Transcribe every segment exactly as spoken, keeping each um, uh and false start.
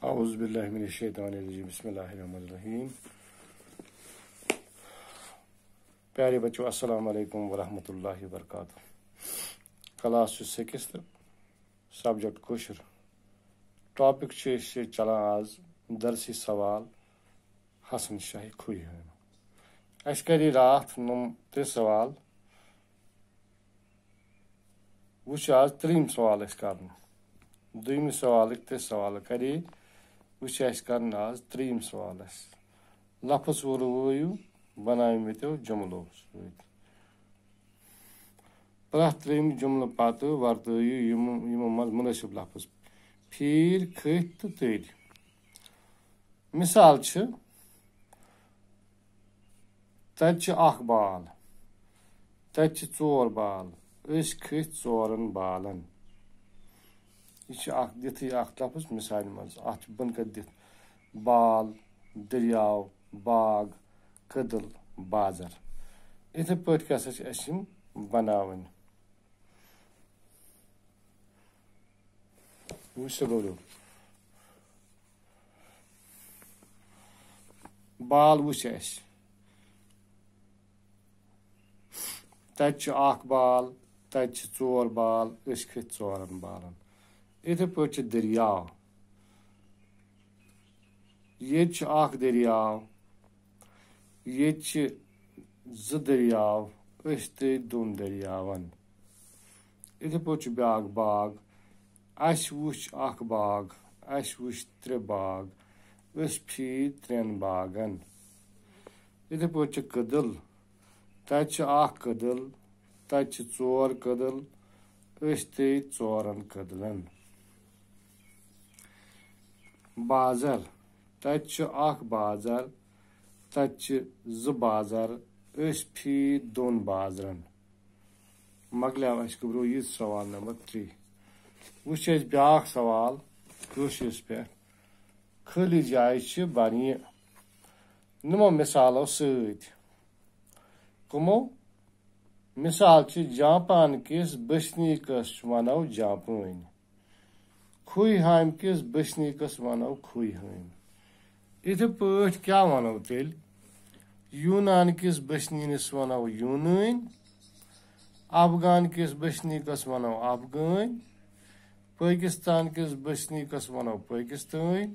औज़ुबिल्लाहिमिनश्शैतानिर्रजीम बिस्मिल्लाहिर्रहमानिर्रहीम। प्यारे बच्चों, अस्सलाम वालेकुम वरहमतुल्लाहि वबरकातुहू। Class six subject Kashur topic चलान आज दरसी सवाल हसन शाही खुई हम अस करे रात नम त्रे सवाल वो आज त्रीम सवाल कर दुम सवाल त्रे सवाल करे वो कर आज त्रीम सवाल लफ्ज वो बनाव मे तो जुमलो सत प्रथ त्रीम जुमल पत वर्तयु मज मुनासिब लफ्ज फीर खत तो तर। मिसाल तत बाल तत चोर बाल अस खत चोरन बालन यह दिथ लफ्ज मिसाल मज अत बन कर दिथ बाल दरियाव बाग कदल बाजर इथे पे बनावन वो बाल वो तत बाल तत चोर बाल अस खत चोरन बालन इथे पे दरियाव ये दरियाव ये ज दरियाव अस त्रे दोन दरियावन इथे पे ब्या बाग अस वुच बाग अस वुच त्रे बाग अस फी त्रेन बागन इथे पे कदल तत कदल तत चोर कदल अस त्रे चोरन कदलन बाजर तत बाजर तत ज बाजर अस फी दोन बाजरन मकलियाव अस गो यह सवाल नंबर थ्री वो ब्या सवाल कशस पे खाली जाय बन नमो मिसालो समो मिसाल जापान किस बसनीकस वनो जापान खुई हम किस बसनीकस वनो खुई हम इथे पे क्या वनो तेल यूनान किस बसनीस वनो यूनान अफगान किस बसनीकस वनो अफगान पाकिस्तान किस बसनीकस वनो पाकिस्तान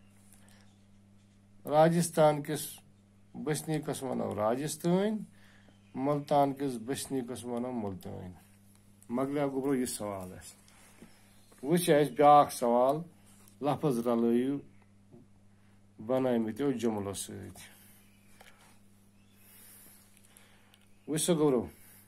राजस्थान किस बसनीकस वनो राजस्थान मुल्तान किस बसनीकस वनो मुल्तान मकलिया गो यह सवाल वो ब्या सवाल लफ्ज रलयु बनामो जुमलो सत गो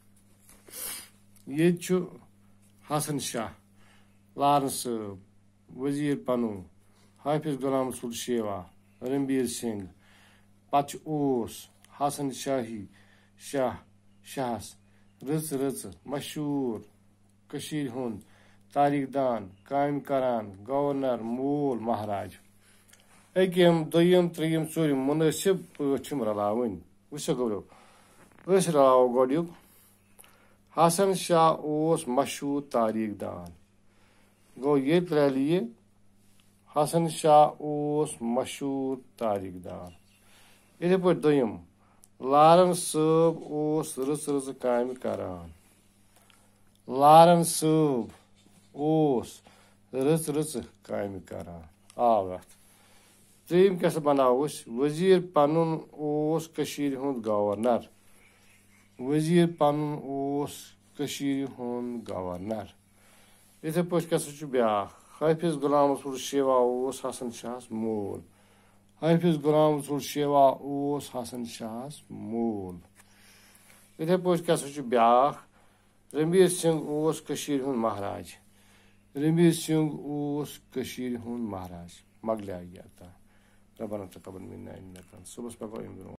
ये हसन शाह लारन साहब वजीर पनु हाफिज गुलाम रसूल शेवा रणबीर सिंह पच हसन शाही शाह शाहस रच रच मशहूर कशीर हुंद तारीख दान काम करान गवर्नर मूल महाराज अकिम दोयम त्रियम चूरम मुनासिब पम रलावन वो गो रलाव गोडुक हसन शाह मशहूर तारीख दान गो ये रलिए हसन शाह मशहूर तारीख दान इथे पे दोयम लारन साहब रच रच काम करान लारन साहब रच रच काम करान आव त्रीम क्या बनावस वजीर पनुन कशीर हुंद गवर्नर वजीर पनुन कशीर हुंद गवर्नर इथे पे क्या ब्या हाफिज गुलाम रसूल शेवा हसन शाहस मूल हाफिज गुलाम रसूल शेवा हसन शाहस मूल इथे पे क्या ब्या रणबीर सिंह कशीर हुंद महाराज रणबीर सिंह कशीर हुंद महाराज मकलिया रब्बना तक़ब्बल मिन्ना इन्नका सुबह